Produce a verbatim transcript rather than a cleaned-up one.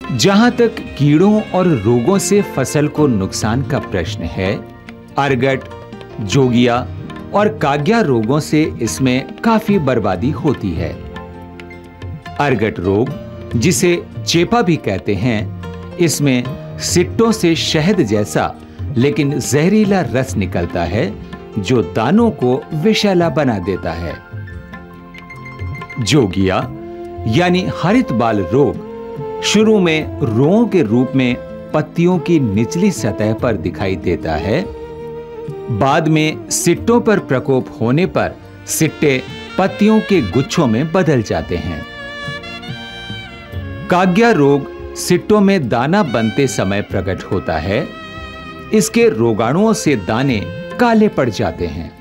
जहां तक कीड़ों और रोगों से फसल को नुकसान का प्रश्न है, अरगट, जोगिया और काग्या रोगों से इसमें काफी बर्बादी होती है। अरगट रोग, जिसे चेपा भी कहते हैं, इसमें सिट्टों से शहद जैसा लेकिन जहरीला रस निकलता है जो दानों को विषैला बना देता है। जोगिया यानी हरित बाल रोग शुरू में रोंों के रूप में पत्तियों की निचली सतह पर दिखाई देता है। बाद में सिट्टों पर प्रकोप होने पर सिट्टे पत्तियों के गुच्छों में बदल जाते हैं। काग्या रोग सिट्टों में दाना बनते समय प्रकट होता है। इसके रोगाणुओं से दाने काले पड़ जाते हैं।